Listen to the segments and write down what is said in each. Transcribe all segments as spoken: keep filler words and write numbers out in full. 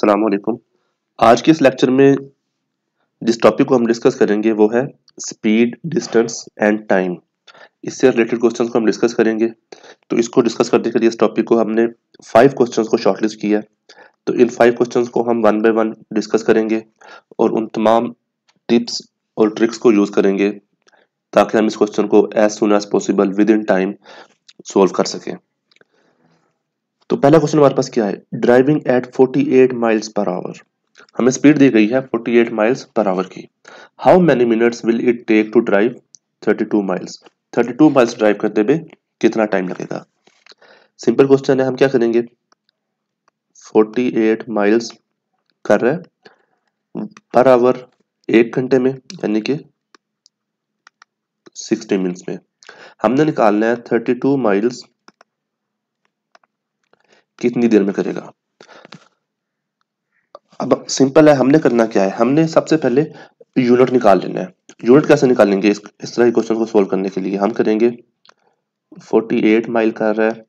अस्सलाम वालेकुम। आज के इस लेक्चर में जिस टॉपिक को हम डिस्कस करेंगे वो है स्पीड, डिस्टेंस एंड टाइम। इससे रिलेटेड क्वेश्चंस को हम डिस्कस करेंगे। तो इसको डिस्कस करने के लिए इस टॉपिक को हमने फाइव क्वेश्चंस को शॉर्टलिस्ट किया है। तो इन फाइव क्वेश्चंस को हम वन बाय वन डिस्कस करेंगे और उन तमाम टिप्स और ट्रिक्स को यूज करेंगे ताकि हम इस क्वेश्चन को as soon as possible within time solve कर सकें। तो पहला क्वेश्चन हमारे पास क्या है, driving at forty eight miles per hour. हमें स्पीड दी गई है forty eight miles per hour की। How many minutes will it take to drive thirty two miles. Thirty two miles drive करते हुए कितना टाइम लगेगा। सिंपल क्वेश्चन है, हम क्या करेंगे, फोर्टी एट माइल्स कर रहे हैं पर आवर एक घंटे में यानी कि सिक्सटी मिनट्स में। हमने निकालना है थर्टी टू माइल्स कितनी देर में करेगा। अब सिंपल है, हमने करना क्या है, हमने सबसे पहले यूनिट निकाल लेना है। यूनिट कैसे निकालेंगे इस, इस तरह के क्वेश्चन को सोल्व करने के लिए हम करेंगे फोर्टी एट माइल कर रहा है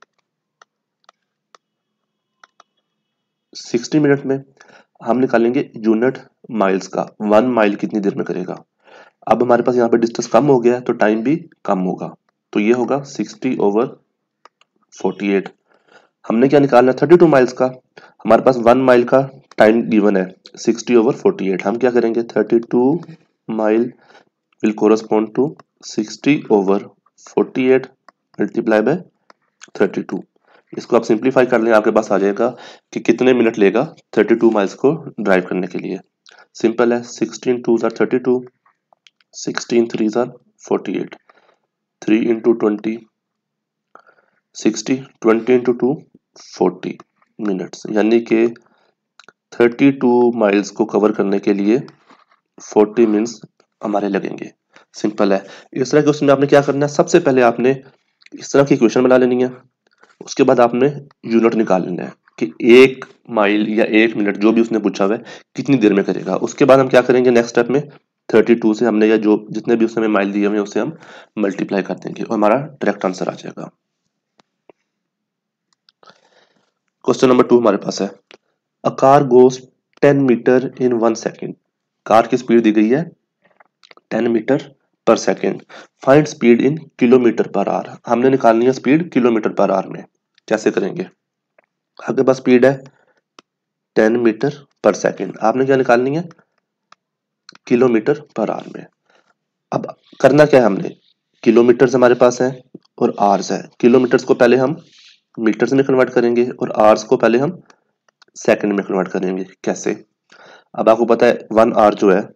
सिक्सटी मिनट में, हम निकालेंगे यूनिट माइल्स का, वन माइल कितनी देर में करेगा। अब हमारे पास यहाँ पे डिस्टेंस कम हो गया है तो टाइम भी कम होगा, तो ये होगा सिक्सटी ओवर फोर्टी एट। हमने क्या निकालना है थर्टी टू माइल्स का, हमारे पास वन माइल का टाइम गिवन है सिक्सटी ओवर फोर्टी एट। हम क्या करेंगे thirty two mile will correspond to sixty over forty eight multiply by thirty two. इसको आप सिंप्लीफाई कर लें, आपके पास आ जाएगा कि कितने मिनट लेगा थर्टी टू माइल्स को ड्राइव करने के लिए। सिंपल है, सिक्सटीन टू जार थर्टी टू, सिक्सटीन थ्री जार forty eight, three into twenty sixty, twenty into two forty minutes, यानी कि थर्टी टू माइल्स को कवर करने के लिए फोर्टी मिनट्स हमारे लगेंगे। सिंपल है। इस तरह के उसमें आपने क्या करना है, सबसे पहले आपने इस तरह की इक्वेशन बना लेनी है, उसके बाद आपने यूनिट निकाल लेना है कि एक माइल या एक मिनट जो भी उसने पूछा हुआ है कितनी देर में करेगा। उसके बाद हम क्या करेंगे नेक्स्ट स्टेप में थर्टी टू से हमने या जो जितने भी उसने माइल दिए हुए हैं उसे हम मल्टीप्लाई कर देंगे और हमारा डायरेक्ट आंसर आ जाएगा। क्वेश्चन नंबर टू हमारे पास है, a car goes ten metre in one second. Car की स्पीड दी गई है ten metre per second. Find speed in kilometre per hour. हमने निकालनी है स्पीड किलोमीटर पर आवर में। कैसे करेंगे, आपके पास स्पीड है टेन मीटर पर सेकेंड, आपने क्या निकालनी है किलोमीटर पर आवर में। अब करना क्या है, हमने किलोमीटर हमारे पास है और आवर्स है। किलोमीटर्स को पहले हम मीटर्स में कन्वर्ट करेंगे और आवर्स को पहले हम सेकंड में कन्वर्ट करेंगे। कैसे, अब आपको पता है वन आवर जो है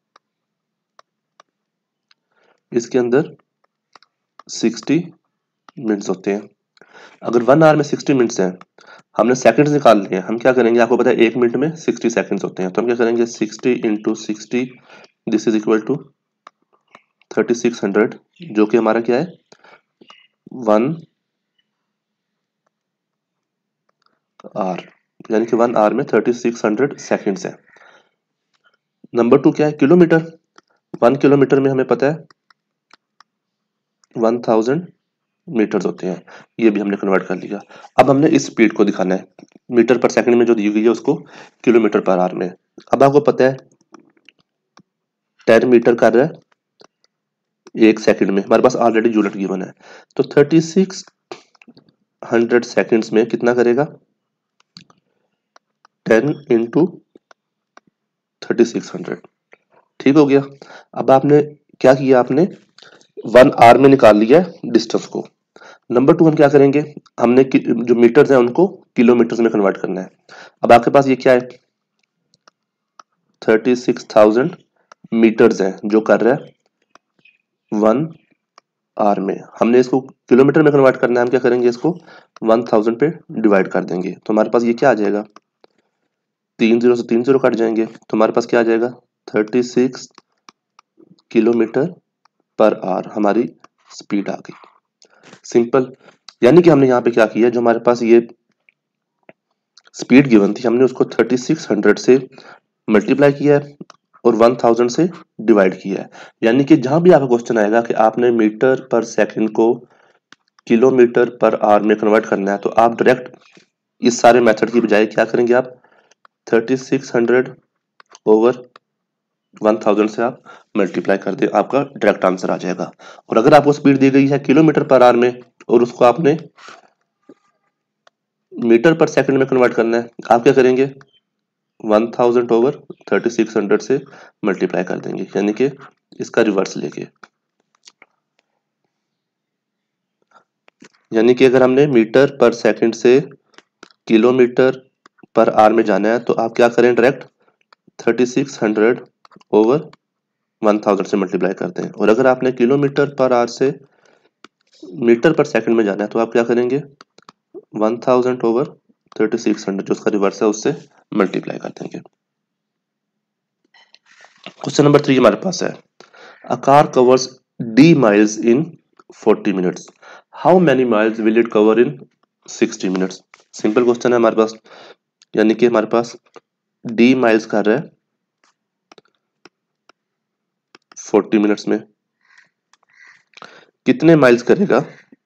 इसके अंदर सिक्सटी मिनट्स होते हैं। अगर वन आवर में सिक्सटी मिनट्स हैं, हमने सेकंड्स निकाल लिए, हम क्या करेंगे, आपको पता है एक मिनट में सिक्सटी सेकंड्स होते हैं, तो हम क्या करेंगे sixty into sixty, this is equal to thirty six hundred, जो कि हमारा क्या है वन आवर, यानी कि वन आवर में थर्टी सिक्स हंड्रेड सेकेंड्स है। नंबर टू क्या है किलोमीटर, वन किलोमीटर में हमें पता है वन थाउजेंड मीटर्स होते हैं, ये भी हमने कन्वर्ट कर लिया। अब हमने इस स्पीड को दिखाना है, मीटर पर सेकंड में जो दी गई है उसको किलोमीटर पर आवर में। अब आपको पता है टेन मीटर कर रहा है एक सेकंड में, हमारे पास ऑलरेडी यूनिट गिवन है, तो थर्टी सिक्स हंड्रेड सेकेंड्स में कितना करेगा ten into thirty six hundred. ठीक हो गया। अब आपने क्या किया, आपने वन आवर में निकाल लिया डिस्टेंस को। नंबर टू हम क्या करेंगे, हमने जो मीटर्स हैं उनको किलोमीटर्स में कन्वर्ट करना है। अब आपके पास ये क्या है थर्टी सिक्स थाउजेंड मीटर्स है जो कर रहा है वन आवर में, हमने इसको किलोमीटर में कन्वर्ट करना है। हम क्या करेंगे, इसको वन थाउजेंड पे डिवाइड कर देंगे, तो हमारे पास ये क्या आ जाएगा, तीन जीरो से तीन जीरो कट जाएंगे, तो हमारे पास क्या आ जाएगा thirty six kilometre per hour हमारी स्पीड आ गई। सिंपल, यानी कि हमने यहाँ पे क्या किया, जो हमारे पास ये स्पीड गिवन थी हमने उसको थर्टी सिक्स हंड्रेड से मल्टीप्लाई किया है और वन थाउजेंड से डिवाइड किया है। यानी कि जहां भी आपका क्वेश्चन आएगा कि आपने मीटर पर सेकंड को किलोमीटर पर आवर में कन्वर्ट करना है, तो आप डायरेक्ट इस सारे मेथड की बजाय क्या करेंगे, आप thirty six hundred over one thousand से आप मल्टीप्लाई कर दें, आपका डायरेक्ट आंसर आ जाएगा। और अगर आपको स्पीड दी गई है किलोमीटर पर आवर में और उसको आपने मीटर पर सेकंड में कन्वर्ट करना है, आप क्या करेंगे, one thousand over thirty six hundred से मल्टीप्लाई कर देंगे, यानी कि इसका रिवर्स लेके। यानी कि अगर हमने मीटर पर सेकंड से किलोमीटर पर आवर में जाना है तो आप क्या करें, direct thirty six hundred over one thousand से मल्टीप्लाई करते हैं। और अगर आपने किलोमीटर पर आवर से मीटर पर सेकंड में जाना है तो आप क्या करेंगे, one thousand over thirty six hundred जो उसका रिवर्स है उससे मल्टीप्लाई कर देंगे। क्वेश्चन नंबर थ्री हमारे पास है, a car covers D miles in forty minutes, how many miles will it cover in sixty minutes. Simple question है हमारे पास, यानी कि हमारे पास डी माइल्स कर रहा है फोर्टी मिनट्स में, कितने माइल्स करेगा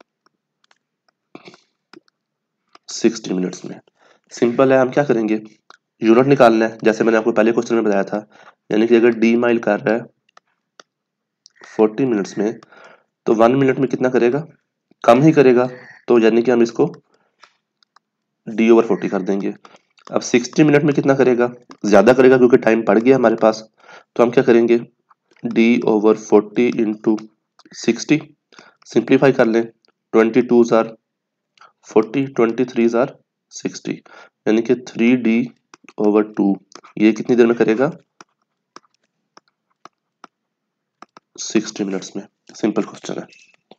सिक्सटी मिनट्स में। सिंपल है, हम क्या करेंगे, यूनिट निकालना है, जैसे मैंने आपको पहले क्वेश्चन में बताया था। यानी कि अगर डी माइल कर रहा है फोर्टी मिनट्स में तो वन मिनट में कितना करेगा, कम ही करेगा, तो यानी कि हम इसको डी ओवर फोर्टी कर देंगे। अब सिक्सटी मिनट में कितना करेगा, ज्यादा करेगा क्योंकि टाइम बढ़ गया हमारे पास, तो हम क्या करेंगे, D over forty into sixty, simplify कर लें, ट्वेंटी टू जार फोर्टी, ट्वेंटी थ्री जार सिक्सटी, यानी कि थ्री डी ओवर टू, ये कितनी देर में करेगा, सिक्सटी मिनट्स में। सिंपल क्वेश्चन है।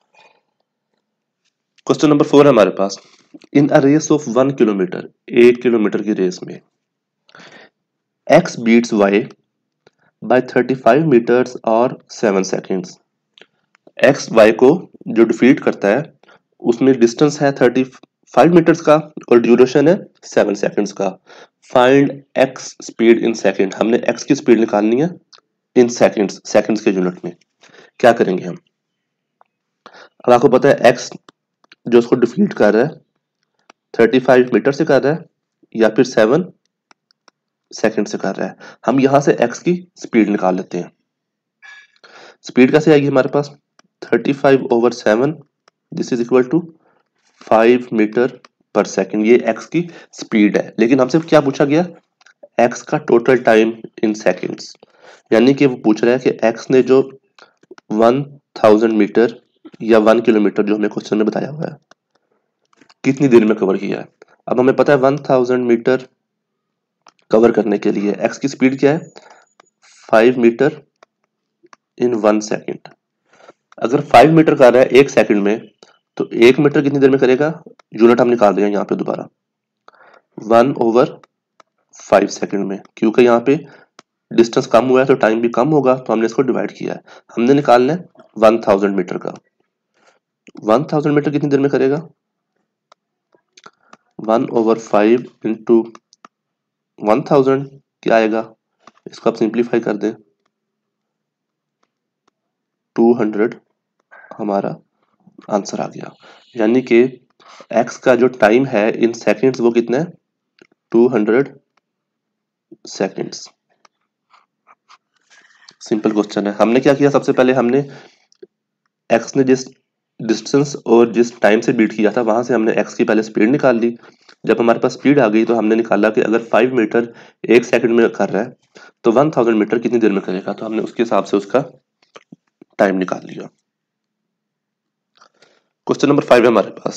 क्वेश्चन नंबर फोर है हमारे पास, in a race of one kilometre, एक किलोमीटर की रेस में X beats Y by thirty five metres और सेवन सेकेंड्स। एक्स वाई को जो डिफीट करता है उसमें डिस्टेंस है थर्टी फाइव मीटर्स का और ड्यूरेशन है सेवन सेकेंड्स का। Find X speed in second, हमने एक्स की स्पीड निकालनी है इन सेकेंड्स, सेकेंड्स के यूनिट में। क्या करेंगे हम, अब आपको पता है एक्स जो उसको डिफीट कर रहा है थर्टी फाइव मीटर से कर रहा है या फिर सेवन सेकेंड से कर रहा है। हम यहां से एक्स की स्पीड निकाल लेते हैं। स्पीड कैसे आएगी हमारे पास, thirty five over seven, this is equal to five meter per second, ये एक्स की स्पीड है। लेकिन हमसे क्या पूछा गया, एक्स का टोटल टाइम इन सेकेंड्स, यानी कि वो पूछ रहा है कि एक्स ने जो वन थाउजेंड मीटर या वन किलोमीटर जो हमें क्वेश्चन में बताया हुआ है कितनी देर में कवर किया है। अब हमें पता है वन थाउजेंड मीटर कवर करने के लिए एक्स की स्पीड क्या है, five meter in one second. अगर फाइव मीटर कर रहा है एक सेकंड में तो एक मीटर कितनी देर में करेगा, यूनिट हम निकाल देंगे यहाँ पे दोबारा, वन ओवर फाइव सेकंड में, क्योंकि यहाँ पे डिस्टेंस कम हुआ है तो टाइम भी कम होगा, तो हमने इसको डिवाइड किया है। हमने निकालना है वन थाउजेंड मीटर का, वन थाउजेंड मीटर कितनी देर में करेगा, one over five into one thousand क्या आएगा, इसको आप सिंप्लीफाई कर दें, टू हंड्रेड हमारा आंसर आ गया। यानी कि एक्स का जो टाइम है इन सेकंड्स वो कितना है, two hundred seconds. Simple question है। हमने क्या किया, सबसे पहले हमने एक्स ने जिस डिस्टेंस और जिस टाइम से बीट किया था वहां से हमने एक्स की पहले स्पीड निकाल ली। जब हमारे पास स्पीड आ गई तो हमने निकाला कि अगर फाइव मीटर एक सेकंड में कर रहा है तो वन थाउजेंड मीटर कितनी देर में करेगा, तो हमने उसके हिसाब से उसका टाइम निकाल लिया। क्वेश्चन नंबर फाइव है हमारे पास,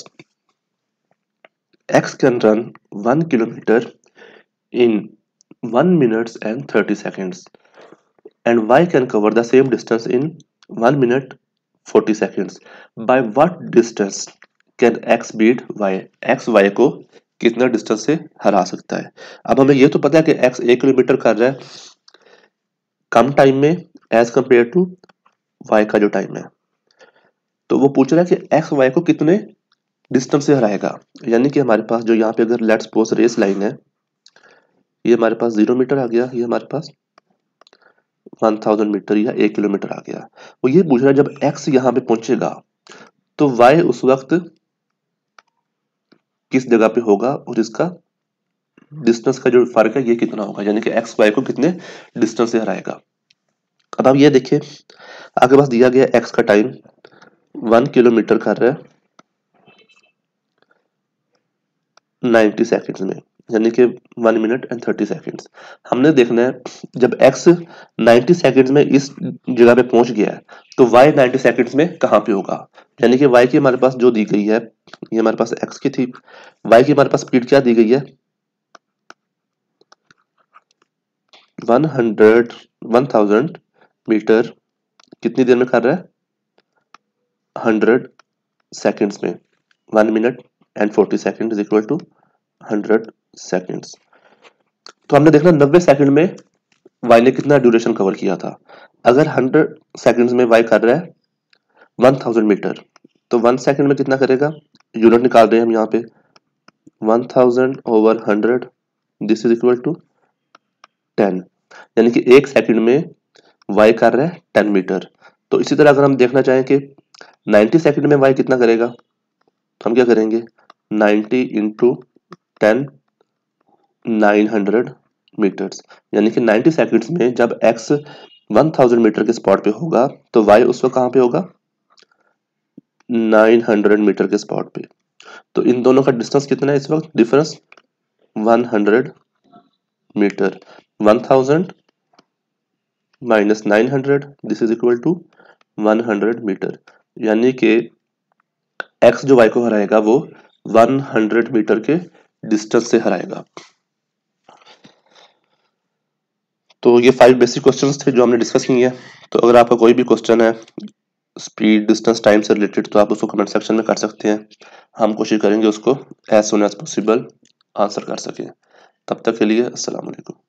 X can run one kilometer in one minutes and thirty seconds and y can cover the same distance in one minute forty seconds. By what distance can x beat y? x y को कितना distance से हरा सकता है। अब हमें ये तो पता है कि x एक किलोमीटर कर रहा है कम टाइम में एज कंपेयर टू y का जो टाइम है, तो वो पूछ रहा है कि x y को कितने डिस्टेंस से हराएगा। यानी कि हमारे पास जो यहाँ पे अगर लेट्स सपोज रेस लाइन है, ये हमारे पास जीरो मीटर आ गया, ये हमारे पास वन थाउजेंड मीटर या एक किलोमीटर आ गया। वो ये पूछ रहा है जब x यहां पे पहुंचेगा तो y उस वक्त किस जगह पे होगा और इसका डिस्टेंस का जो फर्क है ये कितना होगा, यानी कि एक्स वाई को कितने डिस्टेंस से हराएगा। अब आप ये देखिए आपके पास दिया गया एक्स का टाइम वन किलोमीटर कर रहा है नाइन्टी सेकेंड्स में, यानी कि one minute and thirty seconds. हमने देखना है जब x नाइन्टी सेकेंड्स में इस जगह पे पहुंच गया है तो y नाइन्टी सेकेंड्स में कहाँ पे होगा, यानी कि y की हमारे पास जो दी गई है, ये हमारे पास x की थी, y की हमारे पास स्पीड क्या दी गई है, one hundred one thousand meter कितनी देर में कर रहा है, हंड्रेड सेकेंड्स में, one minute and forty second is equal to hundred seconds. तो हमने देखना नब्बे सेकंड में y ने कितना ड्यूरेशन कवर किया था। अगर हंड्रेड सेकंड्स में y कर रहा है वन थाउजेंड मीटर, तो वन सेकंड में कितना करेगा, यूनिट निकाल रहे हैं हम यहाँ पे, one thousand over hundred this is equal to ten, यानी कि एक सेकंड में y कर रहा है टेन मीटर। तो इसी तरह अगर हम देखना चाहें कि नाइन्टी सेकंड में y कितना करेगा, तो हम क्या करेंगे, ninety into ten, nine hundred meters, यानी कि नाइन्टी सेकंड्स में जब x वन थाउजेंड मीटर के स्पॉट पे होगा तो y उस वक्त कहाँ पे होगा, नाइन हंड्रेड मीटर के स्पॉट पे। तो इन दोनों का डिस्टेंस कितना है इस वक्त, difference one hundred meter, one thousand minus nine hundred this is equal to one hundred meter, यानी कि x जो y को हराएगा वो वन हंड्रेड मीटर के डिस्टेंस से हराएगा। तो ये फाइव बेसिक क्वेश्चंस थे जो हमने डिस्कस किए हैं। तो अगर आपका कोई भी क्वेश्चन है स्पीड डिस्टेंस टाइम से रिलेटेड तो आप उसको कमेंट सेक्शन में कर सकते हैं, हम कोशिश करेंगे उसको as soon as possible answer कर सकें। तब तक के लिए अस्सलाम वालेकुम।